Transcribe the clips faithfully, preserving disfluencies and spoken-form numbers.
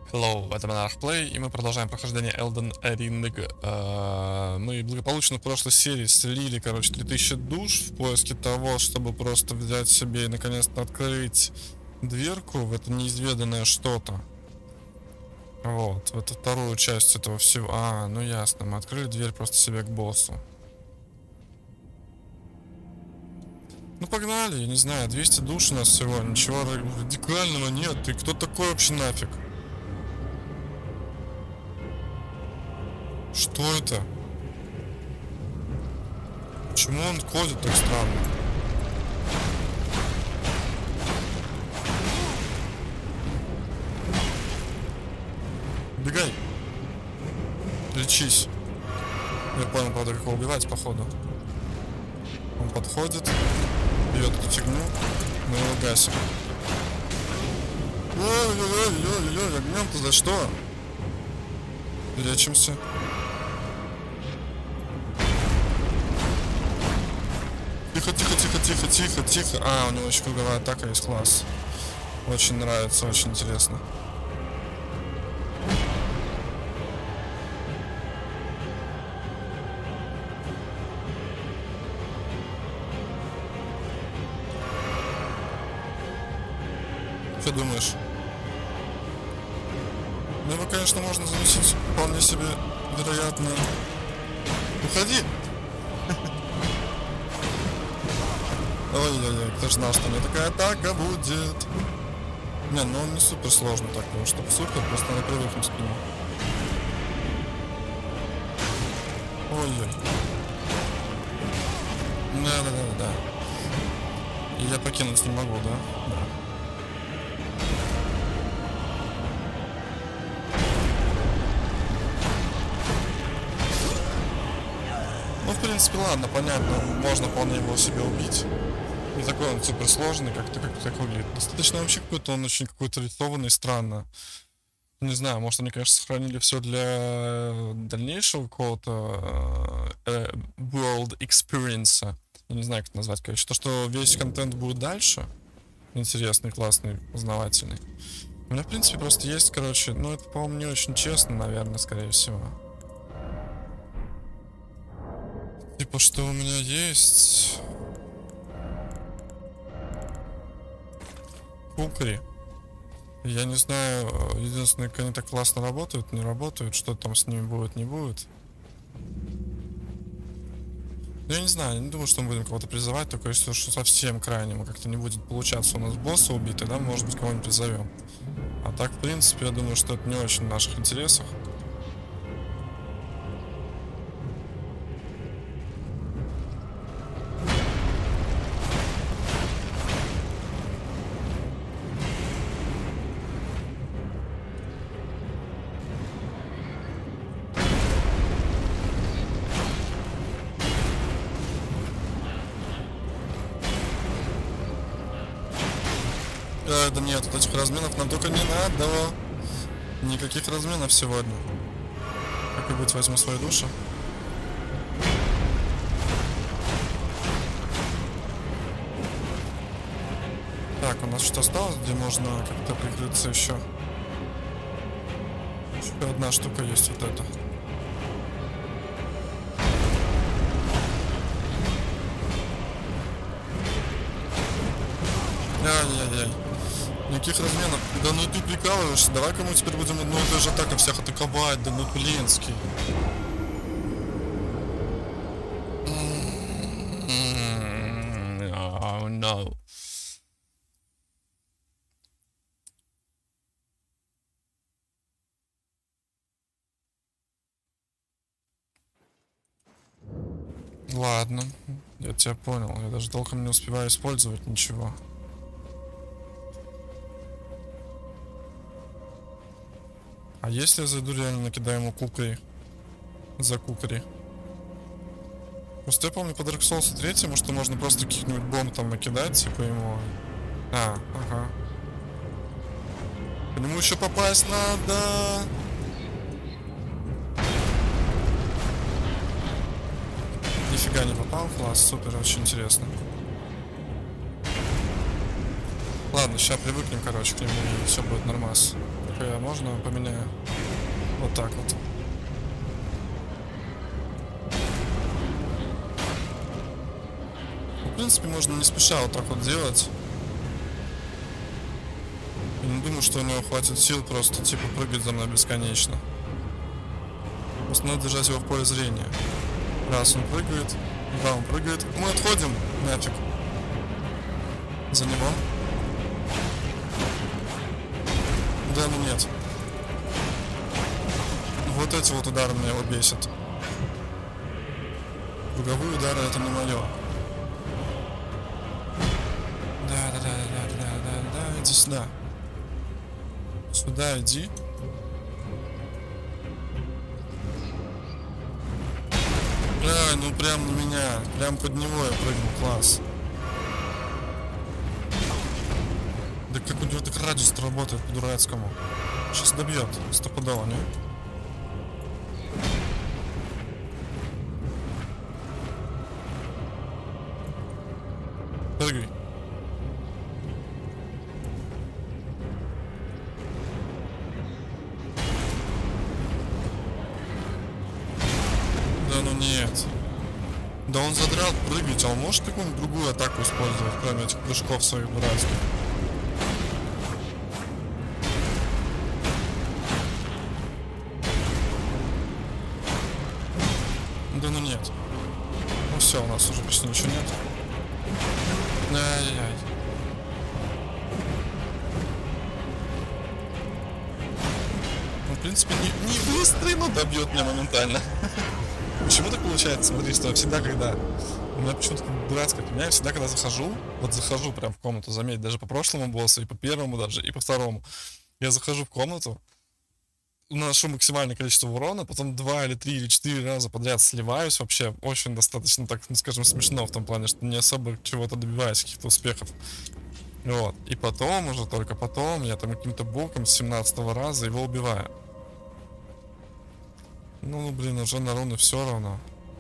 Hello, это Monarch Play, и мы продолжаем прохождение Elden Ring. Uh, мы благополучно в прошлой серии слили, короче, три тысячи душ в поиске того, чтобы просто взять себе и наконец-то открыть дверку в это неизведанное что-то. Вот, в эту вторую часть этого всего. А, ну ясно, мы открыли дверь просто себе к боссу. Ну погнали, я не знаю, двести душ у нас всего, ничего радикального нет. И кто такой вообще нафиг? Что это? Почему он ходит так странно? Бегай! Лечись! Я понял, правда, как его убивать, походу. Он подходит, бьет эту фигню, мы его гасим. Ой-ой-ой-ой-ой, огнем-то за что? Лечимся. Тихо, тихо, тихо, тихо, тихо, тихо. А, у него еще круговая атака есть, класс. Очень нравится, очень интересно. Что думаешь? Ну, его, конечно, можно заносить вполне себе вероятно. Уходи! Ой-ой-ой, кто ж знал, что у меня такая атака будет. Не, ну он не супер сложный такой, чтобы супер, просто надо привыкнуть к нему. Ой-ой. Да-да-да-да. И я покинуть не могу, да? Да. Ну, в принципе, ладно, понятно, можно вполне его себе убить. Не такой он супер сложный, как-то как так выглядит. Достаточно вообще какой-то он очень какой-то рисованный, странно. Не знаю, может они, конечно, сохранили все для дальнейшего какого-то э, world experience. Я не знаю, как это назвать, короче. То, что весь контент будет дальше. Интересный, классный, познавательный. У меня, в принципе, просто есть, короче, ну это, по-моему, не очень честно, наверное, скорее всего. Типа, что у меня есть... Кукри. Я не знаю, единственное, как они так классно работают, не работают, что там с ними будет, не будет. Я не знаю, я не думаю, что мы будем кого-то призывать, только если что совсем крайнему как-то не будет получаться у нас босса убитый, да, может быть, кого-нибудь призовем. А так, в принципе, я думаю, что это не очень в наших интересах. Э, да нет, вот этих разменов нам только не надо. Никаких разменов сегодня. Как и быть, возьму свои души. Так, у нас что осталось, где можно как-то прикрыться еще? Еще одна штука есть, вот эта. Ай-яй-яй. Никаких разменов. Да ну ты прикалываешься. Давай-ка мы теперь будем одну и ту же атаку всех атаковать. Да ну блинский. Oh no. Ладно, я тебя понял. Я даже толком не успеваю использовать ничего. А если я зайду реально накидаю ему кукри? За кукри. Просто я помню по Dark Souls три, что можно просто каких-нибудь бомб там накидать, типа ему. А, ага. По нему еще попасть надо. Нифига не попал, класс, супер, очень интересно. Ладно, сейчас привыкнем, короче, к нему, и все будет нормас. только я можно поменяю? Вот так вот. В принципе, можно не спеша вот так вот делать. Я не думаю, что у него хватит сил просто типа прыгать за мной бесконечно. Просто надо держать его в поле зрения. Раз он прыгает, два он прыгает. Мы отходим нафиг. За него. Да, ну нет. Вот эти вот удары меня его бесят. Круговые удары это не мое. Да, да, да, да, да, да, да, иди сюда. Сюда иди. Ай, ну прям на меня. Прям под него я прыгнул, класс. Да как у него так радиус работает по-дурацкому. Сейчас добьет, стопудово, не? Прыгай. Да ну нет. Да он задрал прыгать, а он может какую-нибудь другую атаку использовать, кроме этих прыжков своих дурацких? Да ну нет. Ну все, у нас уже почти ничего нет. Ай-яй-яй. Ну, в принципе, не, не быстрый, но добьет меня моментально. Почему так получается? Смотри, что всегда, когда... У меня почему-то дурацкая фигня, всегда, когда захожу, вот захожу прям в комнату, заметь, даже по прошлому боссу, и по первому даже, и по второму. Я захожу в комнату, наношу максимальное количество урона, потом два или три или четыре раза подряд сливаюсь, вообще очень достаточно, так скажем, смешно в том плане, что не особо чего-то добиваюсь, каких-то успехов. Вот, и потом уже, только потом, я там каким-то боком с семнадцатого раза его убиваю. Ну, блин, уже на руны все равно.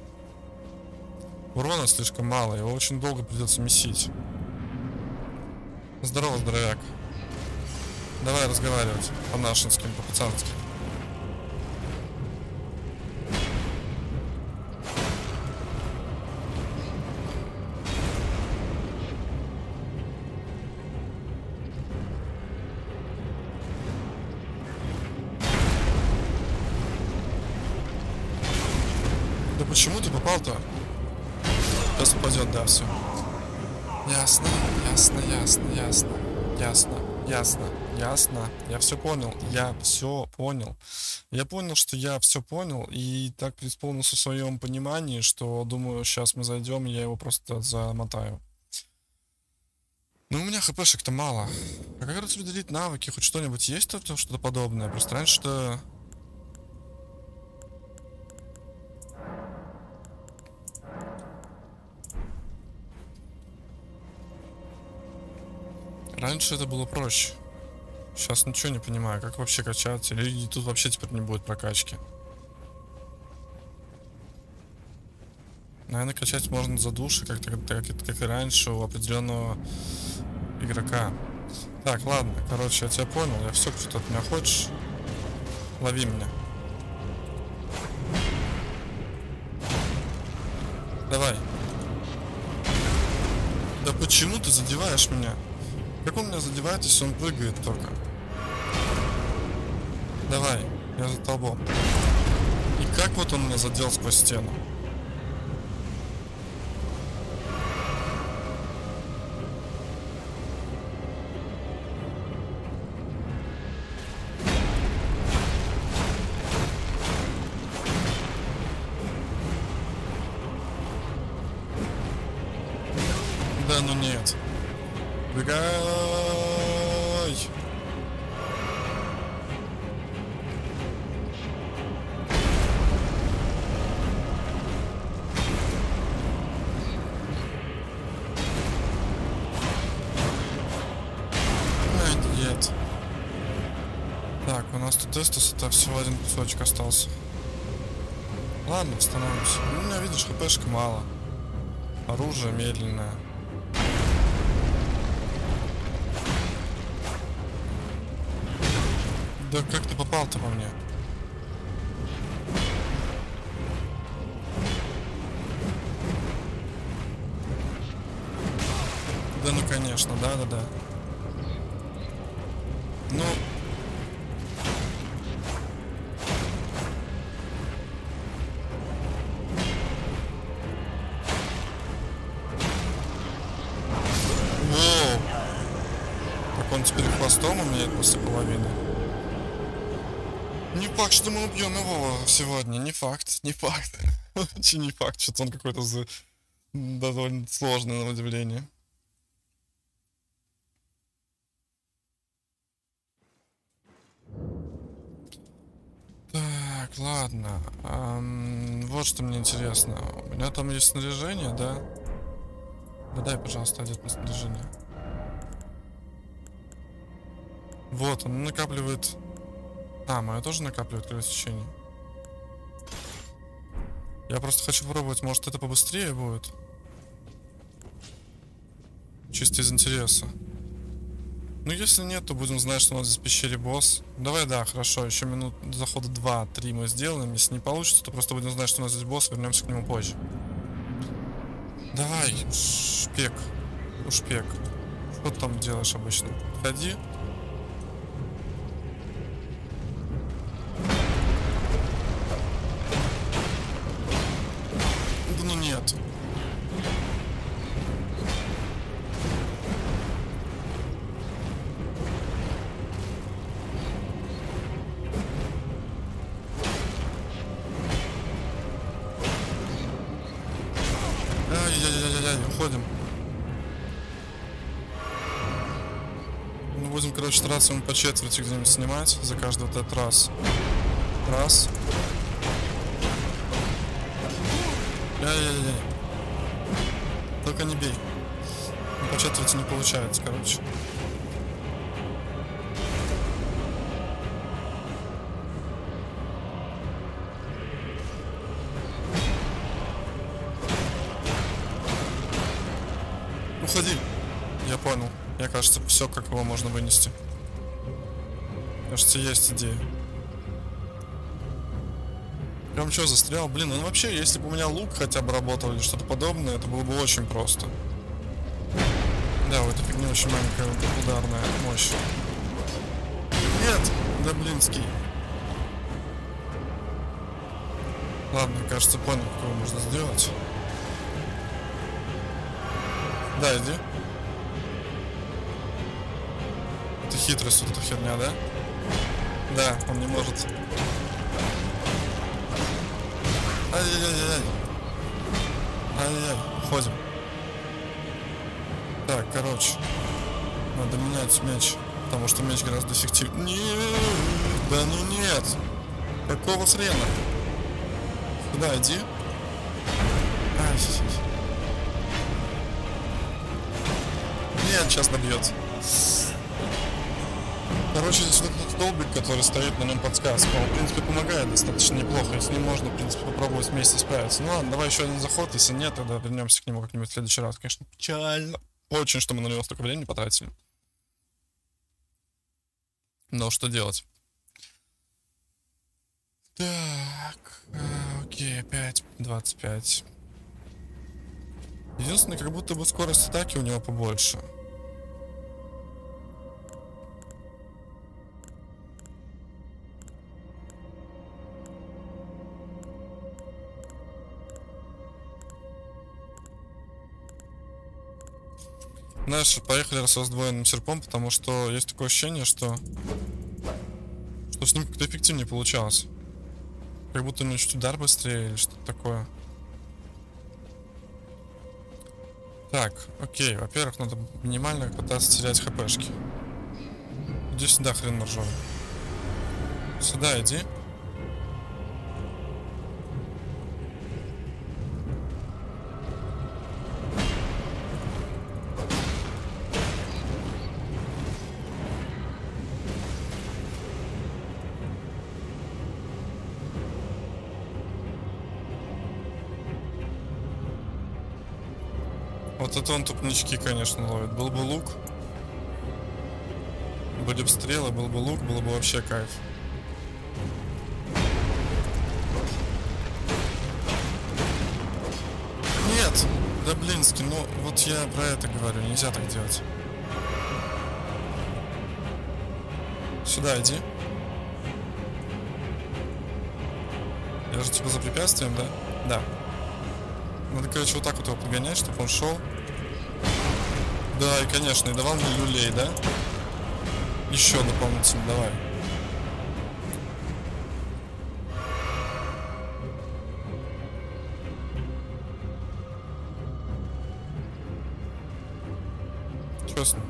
Урона слишком мало, его очень долго придется месить. Здорово, здоровяк. Давай разговаривать по-нашенски, по-пацански. Да почему ты попал-то? Сейчас упадет, да, все. Ясно, ясно, ясно, ясно, ясно, ясно, ясно. Я все понял, я все понял. Я понял, что я все понял, и так преисполнился в своем понимании, что думаю, сейчас мы зайдем, и я его просто замотаю. Ну, у меня хпшек-то мало. А как распределить навыки? Хоть что-нибудь есть тут, что-то подобное? Просто раньше-то... Раньше это было проще. Сейчас ничего не понимаю, как вообще качать. Или тут вообще теперь не будет прокачки. Наверное, качать можно за души, как, как, как и раньше у определенного игрока. Так, ладно, короче, я тебя понял. Я все, что ты от меня хочешь. Лови меня. Давай. Да почему ты задеваешь меня? Как он меня задевает, если он прыгает только? Давай, я за тобой. И как вот он меня задел сквозь стену? Да ну нет. Бегай! Нет. Так, у нас тут эстас, это всего один кусочек остался. Ладно, становимся. У меня, видишь, хпшка мало. Оружие медленное. Да как ты попал-то по мне? Да ну конечно, да-да-да. Ну... Воу! Так он теперь хвостом умеет после половины. Не факт, что мы убьем его сегодня. Не факт, не факт. Вообще не факт, что-то он какой-то за... довольно сложный на удивление. Так, ладно. Ам, вот что мне интересно. У меня там есть снаряжение, да? Да дай, пожалуйста, одет на снаряжение. Вот, он накапливает... А, мое тоже накапливает кровотечение. Я просто хочу попробовать, может это побыстрее будет? Чисто из интереса. Ну, если нет, то будем знать, что у нас здесь в пещере босс. Давай, да, хорошо, еще минут захода два-три мы сделаем. Если не получится, то просто будем знать, что у нас здесь босс, вернемся к нему позже. Давай, шпек. Ушпек. Что ты там делаешь обычно? Ходи. Да ну нет. Ай-яй-яй-яй-яй, уходим. Мы будем, короче, стараться ему по четверти где-нибудь снимать за каждый вот этот раз. Раз. Ай-яй-яй. Только не бей. Ну, по четверти не получается, короче. Уходи. Я понял. Мне кажется, все, как его можно вынести. Кажется, есть идея. Прям что, застрял? Блин, ну вообще, если бы у меня лук хотя бы работал или что-то подобное, это было бы очень просто. Да, у этой фигни очень маленькая ударная мощь. Нет! Да блинский. Ладно, кажется, понял, как его можно сделать. Да, иди. Это хитрость, вот эта херня, да? Да, он не может. Ай-яй-яй-яй. Ай-яй-яй. Уходим. Так, короче. Надо менять меч. Потому что меч гораздо эффективнее. Нет, да ну нет. Какого хрена? Сюда иди. Ай, нет, сейчас добьет. Короче, здесь вот этот столбик, который стоит, на нем подсказка. Он, в принципе, помогает достаточно неплохо. И с ним можно, в принципе, попробовать вместе справиться. Ну ладно, давай еще один заход. Если нет, тогда вернемся к нему как-нибудь в следующий раз. Конечно, печально. Очень, что мы на него столько времени потратили. Но что делать? Так, окей, опять двадцать пять. Единственное, как будто бы скорость атаки у него побольше. Знаешь, поехали со сдвоенным серпом, потому что есть такое ощущение, что что с ним как-то эффективнее получалось. Как будто у него чуть удар быстрее или что-то такое. Так, окей, во-первых, надо минимально пытаться терять хпшки. Иди сюда, хрен ржавый. Сюда иди. Вот это он тупнички, конечно, ловит. Был бы лук. Были бы стрелы, был бы лук, было бы вообще кайф. Нет! Да блински, ну вот я про это говорю, нельзя так делать. Сюда иди. Я же типа за препятствием, да? Да. Надо, короче, вот так вот его подгонять, чтобы он шел. Да, и конечно, и давал мне люлей, да? Еще дополнительно, давай. Чё с ним?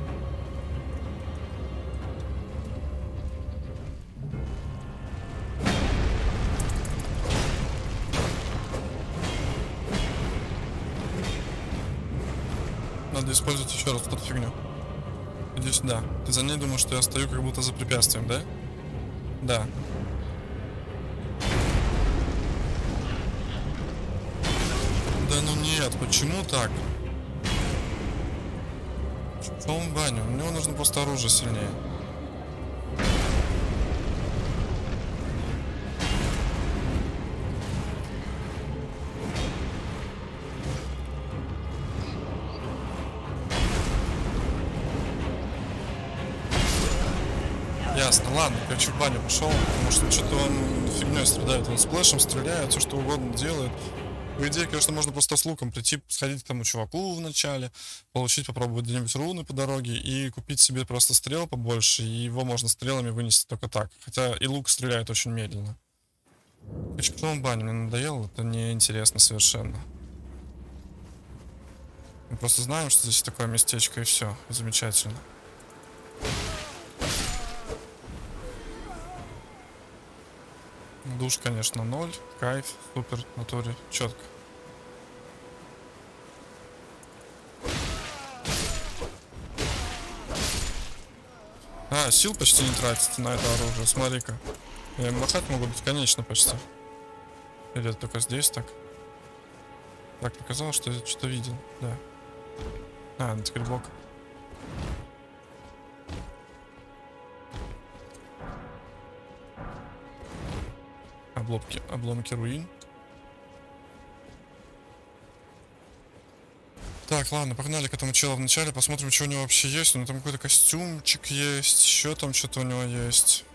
Надо использовать еще раз вот эту фигню. Иди сюда. Ты за ней думаешь, что я стою как будто за препятствием, да? Да. Да ну нет, почему так? Что он баню? У него нужно просто оружие сильнее. Ясно, ладно, короче, в баню пошел, потому что что-то он фигней страдает, он сплэшем стреляет, все что угодно делает. По идее, конечно, можно просто с луком прийти, сходить к тому чуваку в начале, получить, попробовать где-нибудь руны по дороге и купить себе просто стрел побольше, и его можно стрелами вынести только так. Хотя и лук стреляет очень медленно. Короче, почему он баню? Мне надоело, это неинтересно совершенно. Мы просто знаем, что здесь такое местечко, и все, замечательно. Душ, конечно, ноль. Кайф, супер, в натуре, четко. А, сил почти не тратится на это оружие, смотри-ка. Я им махать могу бесконечно почти. Или это только здесь так? Так, показалось, что я что-то видел, да. А, ну теперь блок. Обломки, обломки руин. Так, ладно, погнали к этому челу в начале, посмотрим, что у него вообще есть. Ну, там какой-то костюмчик есть, еще там что-то у него есть.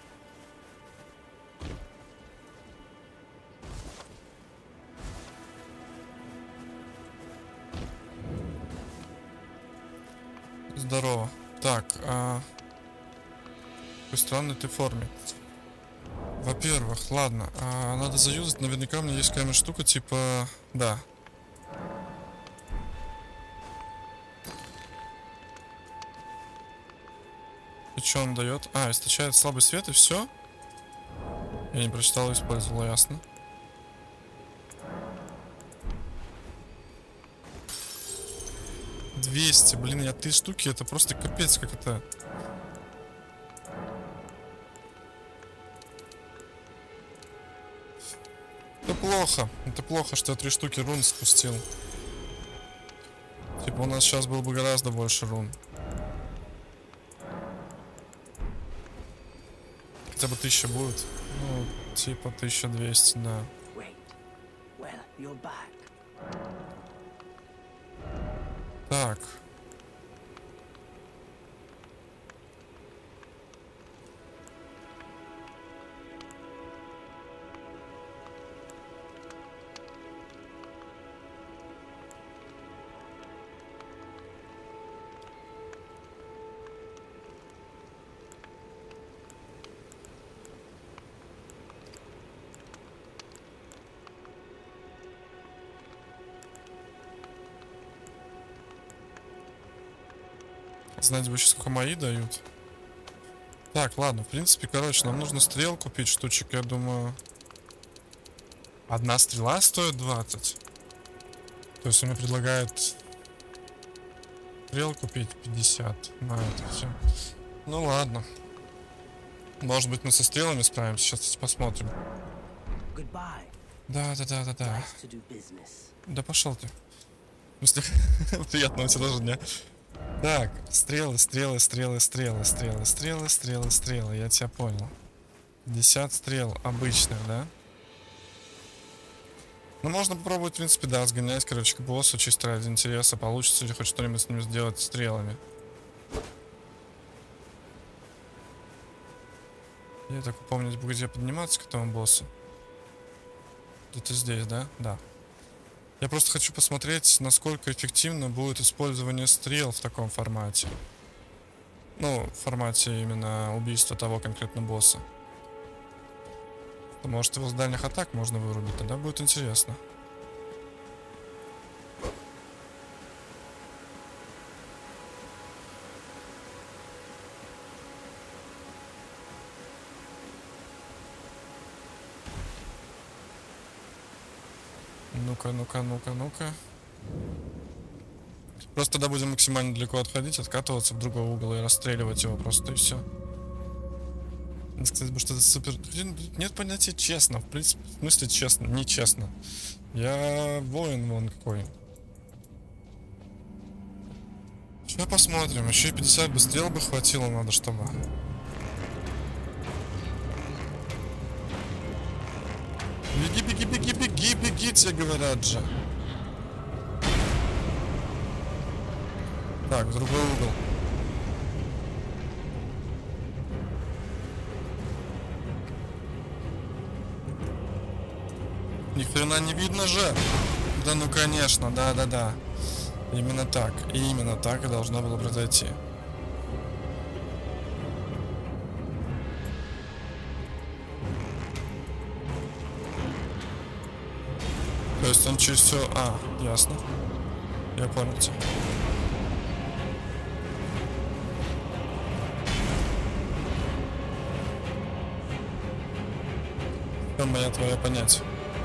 Здорово. Так, а... в какой странной ты форме. Во-первых, ладно, а, надо заюзать, наверняка у меня есть какая-нибудь штука, типа, да. И что он дает? А, источает слабый свет и все? Я не прочитал, использовал, ясно. двести, блин, я три штуки, это просто капец, как это... Это плохо. Это плохо, что я три штуки рун спустил. Типа у нас сейчас было бы гораздо больше рун. Хотя бы тысяча будет. Ну, типа тысяча двести, да. Так. Знать бы еще, сколько мои дают. Так, ладно, в принципе, короче, нам нужно стрел купить, штучек, я думаю. Одна стрела стоит двадцать. То есть он мне предлагает стрел купить пятьдесят на это все. Ну ладно. Может быть, мы со стрелами справимся, сейчас посмотрим. Да, да, да, да, да. Да пошел ты. В смысле, приятного тебе тоже дня. Так, стрелы, стрелы, стрелы, стрелы, стрелы, стрелы, стрелы, стрелы. Я тебя понял. пятьдесят стрел обычных, да? Ну, можно попробовать, в принципе, да, сгонять, короче, к боссу, чисто ради интереса, получится ли хоть что-нибудь с ним сделать стрелами. Я так помню, где подниматься к этому боссу. Где-то здесь, да? Да. Я просто хочу посмотреть, насколько эффективно будет использование стрел в таком формате. Ну, в формате именно убийства того конкретно босса. Может, его с дальних атак можно вырубить, тогда будет интересно. Ну-ка, ну-ка, ну-ка, ну-ка. Просто тогда будем максимально далеко отходить, откатываться в другой угол и расстреливать его просто, и все. Сказать бы, что это супер... Нет понятия честно. В принципе, в смысле честно, нечестно. Я воин вон какой. Сейчас посмотрим. Еще и пятьдесят бы стрел бы хватило, надо чтобы. Беги, беги, беги, беги, беги, тебе говорят же. Так, в другой угол. Ни хрена не видно же. Да ну конечно, да-да-да. Именно так. И именно так и должно было произойти. То есть он через все... А, ясно. Я понял тебя. Это моя твоя понять.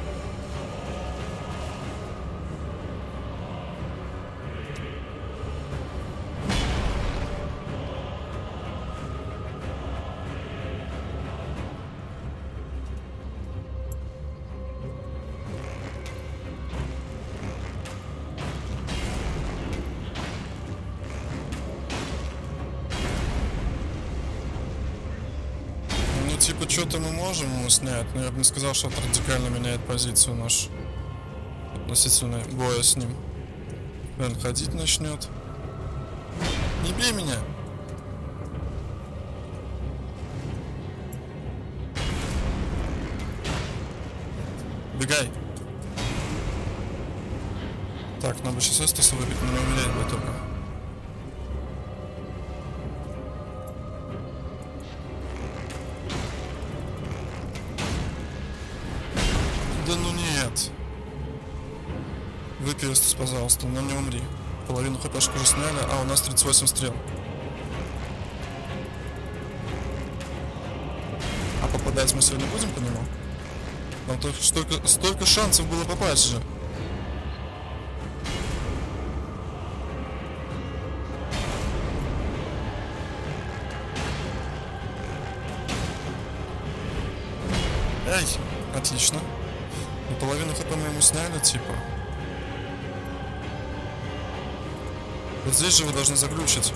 Типа, что-то мы можем ему снять, но я бы не сказал, что это радикально меняет позицию нашу относительно боя с ним. Он ходить начнет. Не бей меня! Бегай! Так, надо сейчас Эстаса выбить, но не умереть бы только. Да ну нет. Выпей Эстас, пожалуйста, но не умри. Половину хпшку уже сняли, а у нас тридцать восемь стрел. А попадать мы сегодня будем по нему? Нам только столько, столько шансов было попасть же. Эй, отлично. И половину хп мы ему сняли, типа. Вот здесь же вы должны заглючить.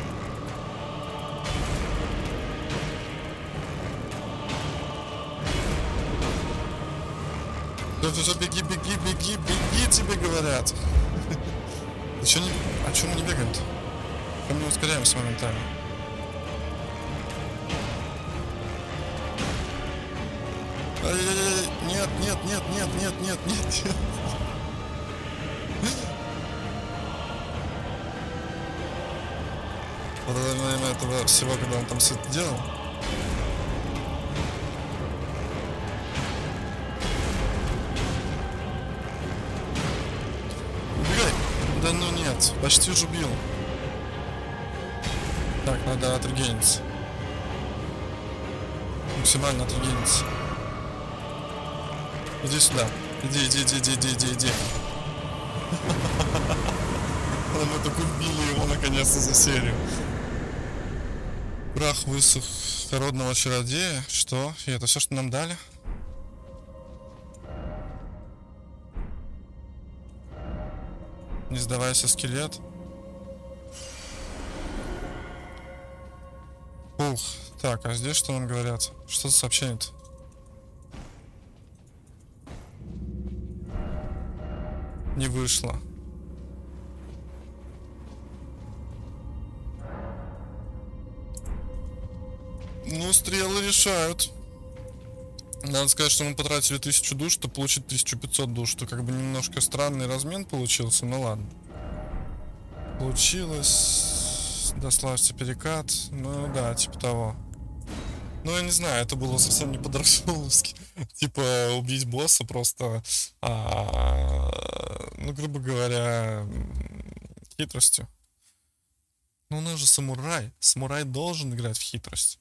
Все, все, беги, беги, беги, беги, тебе говорят. Ты че не... А че мы не бегаем-то? Мы не ускоряемся моментально. Ай-яй-яй, нет, нет, нет, нет, нет, нет, нет, нет. Вот это, наверное, этого всего, когда он там все это делал. Убегай! Да ну нет, почти уже убил. Так, надо отрегениться. Максимально отрегениться. Иди сюда. Иди, иди, иди, иди, иди, иди, иди. Мы так убили его наконец-то за серию. Прах высох холодного чародея. Что? И это все, что нам дали? Не сдавайся, скелет. Ух, так, а здесь что нам говорят? Что за сообщение-то? Не вышло. Ну, стрелы решают. Надо сказать, что мы потратили тысячу душ, чтобы получить тысячу пятьсот душ. Что как бы немножко странный размен получился, ну ладно. Получилось. Дославься перекат. Ну да, типа того. Ну, я не знаю, это было совсем не по-дарксоуловски. Типа, убить босса просто, а, ну, грубо говоря, хитростью. Ну, у нас же самурай. Самурай должен играть в хитрость.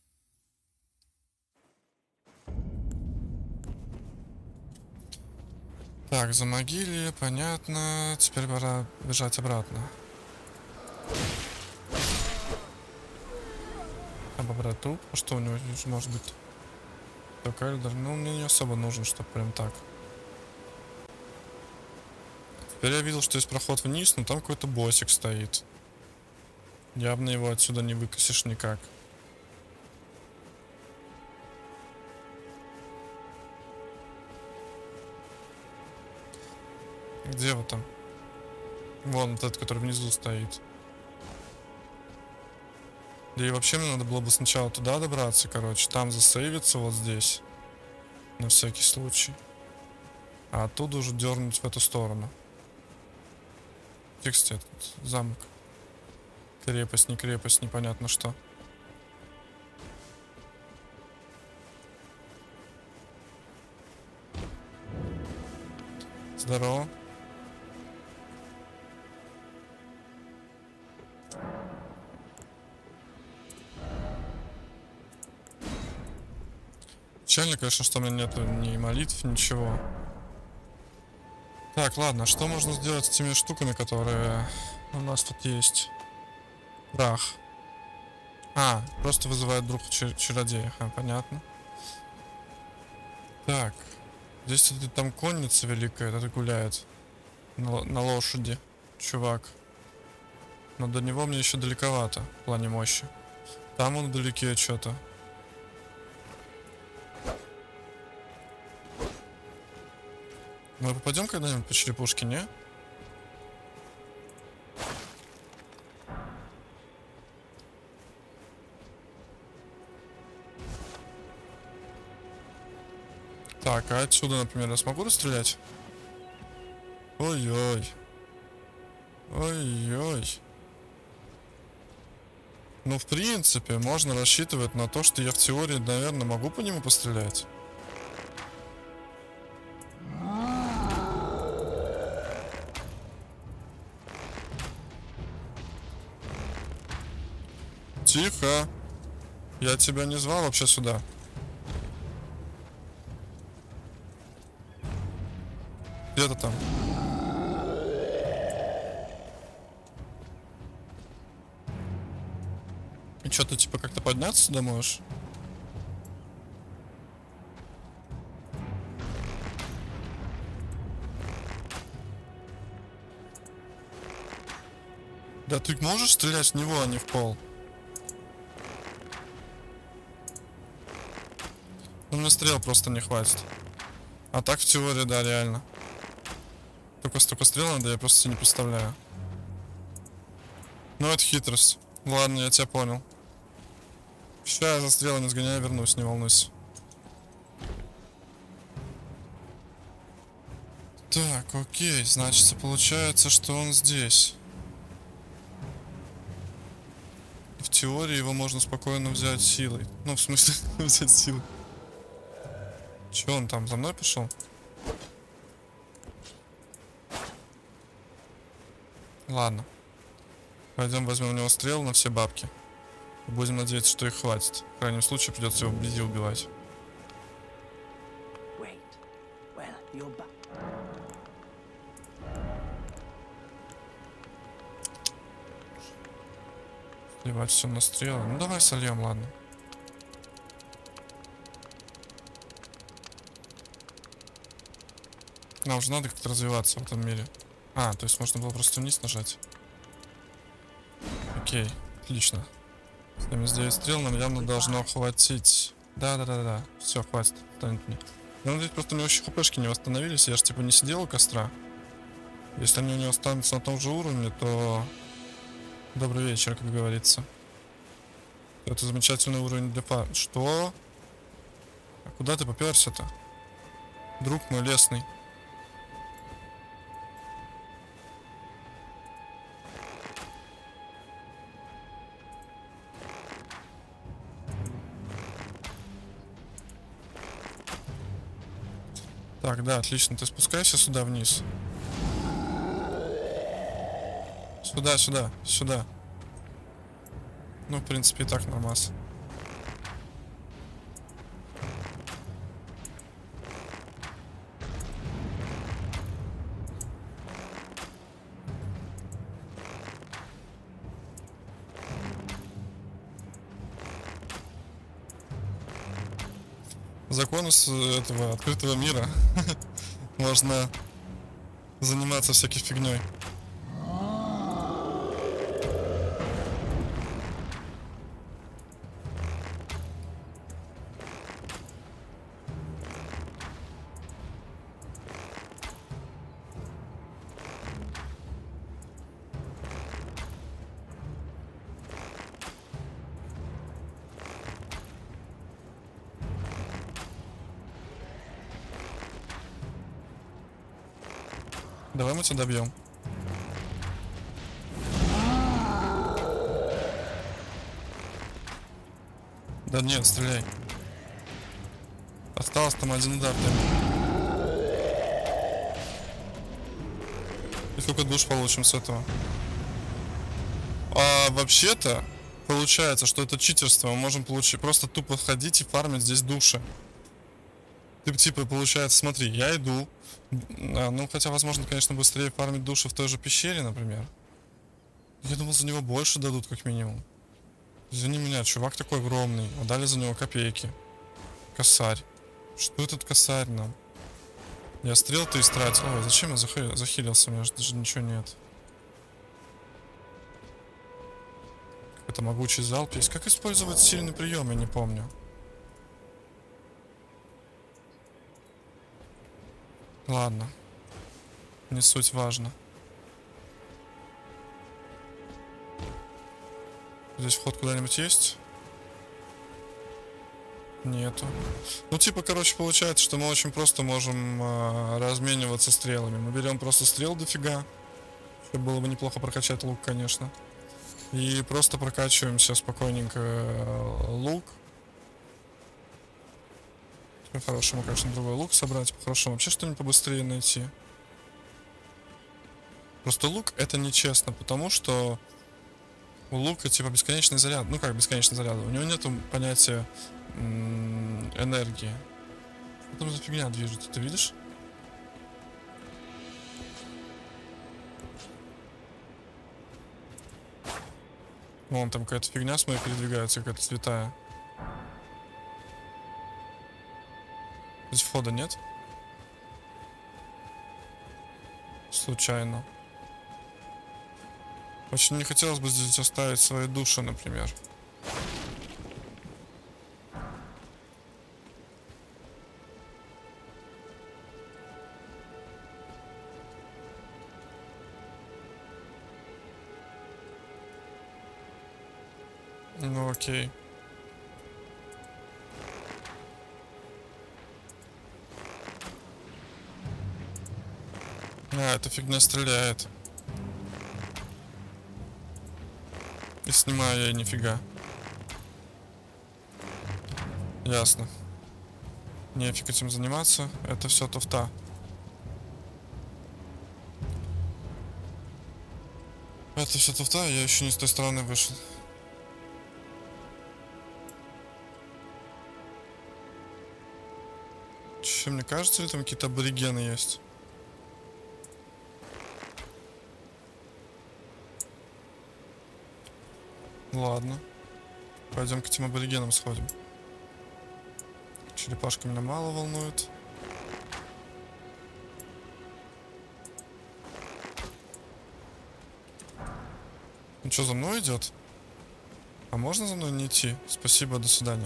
Так, замогили, понятно. Теперь пора бежать обратно. Обобрать труп. А что у него может быть? Только Эльдер. Ну, мне не особо нужен, чтобы прям так. Теперь я видел, что есть проход вниз, но там какой-то боссик стоит. Явно его отсюда не выкосишь никак. Где вы там? Вон вот этот, который внизу стоит. Да и вообще мне надо было бы сначала туда добраться, короче. Там засейвиться вот здесь. На всякий случай. А оттуда уже дернуть в эту сторону. Тексте этот замок. Крепость, не крепость, непонятно что. Здорово. Печально, конечно, что у меня нету ни молитв, ничего. Так, ладно, что можно сделать с теми штуками, которые у нас тут есть? Прах. А, просто вызывает друг чар чародея. А, понятно. Так. Здесь там конница великая, это гуляет. На, на лошади. Чувак. Но до него мне еще далековато в плане мощи. Там он вдалеке что-то. Мы попадем когда-нибудь по черепушке, не? Так, а отсюда, например, я смогу расстрелять? Ой-ой. Ой-ой. Ну, в принципе, можно рассчитывать на то, что я в теории, наверное, могу по нему пострелять. Тихо. Я тебя не звал вообще сюда. Где-то там. И что, ты типа как-то подняться сюда можешь? Да ты можешь стрелять в него, а не в пол? Ну, мне стрел просто не хватит. А так в теории, да, реально. Только столько стрел надо, я просто себе не представляю. Ну, это хитрость. Ладно, я тебя понял. Сейчас я за стрелами сгоняю, вернусь, не волнуйся. Так, окей, значит, получается, что он здесь. В теории его можно спокойно взять силой. Ну, в смысле, взять силой. Че он там, за мной пошел? Ладно. Пойдем возьмем у него стрел на все бабки. Будем надеяться, что их хватит. В крайнем случае придется его вблизи убивать. Сливать все на стрелы. Ну давай сольем, ладно. Нам же надо как-то развиваться в этом мире. А, то есть можно было просто вниз нажать. Окей, отлично. семьдесят девять стрел нам явно должно хватить. Да-да-да-да. Все, хватит. Станет мне. Я надеюсь, просто у него еще хпшки не восстановились. Я же типа не сидел у костра. Если они у него останутся на том же уровне, то... Добрый вечер, как говорится. Это замечательный уровень для фа... Что? А куда ты попёрся-то? Друг мой лесный. Так, да, отлично. Ты спускайся сюда вниз. Сюда, сюда, сюда. Ну, в принципе, и так нормас. Законы с этого открытого мира. Можно заниматься всякой фигней. Давай мы тебя добьем. Да нет, стреляй. Осталось там один удар. И сколько душ получим с этого? А вообще-то получается, что это читерство. Мы можем получить просто тупо ходить и фармить здесь души. Ты типа получается, смотри, я иду. А, ну хотя возможно, конечно, быстрее фармить души в той же пещере, например. Я думал, за него больше дадут, как минимум. Извини меня, чувак такой огромный. А дали за него копейки. Косарь. Что этот косарь нам? Я стрел-то истратил. Ой, зачем я захи... захилился? У меня же даже ничего нет. Какой-то могучий залп есть. Как использовать сильный прием, я не помню. Ладно. Не суть важно. Здесь вход куда-нибудь есть? Нету. Ну, типа, короче, получается, что мы очень просто можем э, размениваться стрелами. Мы берем просто стрел дофига. Чтобы было бы неплохо прокачать лук, конечно. И просто прокачиваемся спокойненько э, лук. По-хорошему, конечно, другой лук собрать. По-хорошему вообще что-нибудь побыстрее найти. Просто лук это нечестно, потому что у лука типа бесконечный заряд. Ну как бесконечный заряд? У него нету понятия м- энергии. Что там за фигня движется, ты видишь? Вон там какая-то фигня с моей передвигается, какая-то цветая. Здесь входа нет? Случайно. Очень не хотелось бы здесь оставить свои души, например. Ну окей. А, эта фигня стреляет. И снимаю я нифига. Ясно. Нефиг этим заниматься. Это все туфта. Это все туфта, я еще не с той стороны вышел. Че, мне кажется, ли там какие-то аборигены есть? Ладно. Пойдем к этим аборигенам сходим. Черепашка меня мало волнует. Он что, за мной идет? А можно за мной не идти? Спасибо, до свидания.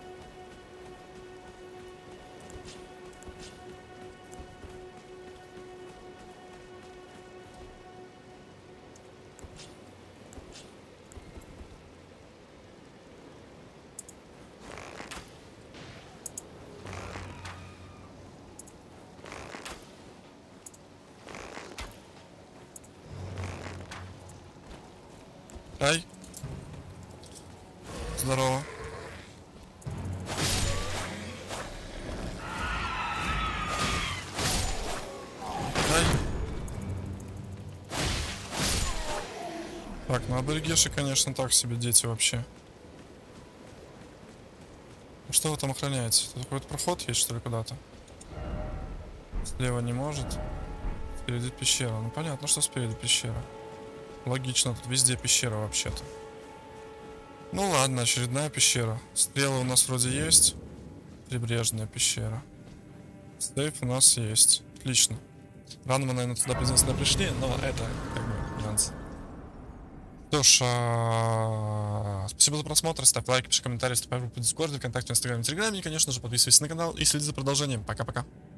Ай. Здорово. Ай. Так, ну аборигеши, конечно, так себе дети вообще. Ну что вы там охраняете? Тут какой-то проход есть, что ли, куда-то? Слева не может. Впереди пещера. Ну понятно, что спереди пещера. Логично, тут везде пещера вообще-то. Ну ладно, очередная пещера. Стрелы у нас вроде есть. Прибрежная пещера. Сейф у нас есть. Отлично. Рано мы, наверное, туда единственно пришли, но это как бы нюанс. Что ж, а... спасибо за просмотр. Ставь лайк, пиши комментарии, вступай в группу в Дискорде, ВКонтакте, Инстаграме, Телеграме и, конечно же, подписывайся на канал и следи за продолжением. Пока-пока.